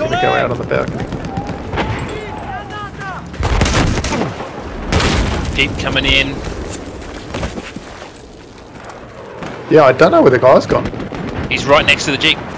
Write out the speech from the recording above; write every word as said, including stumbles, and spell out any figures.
going to go out on the balcony. Pete coming in. Yeah, I don't know where the guy's gone. He's right next to the Jeep.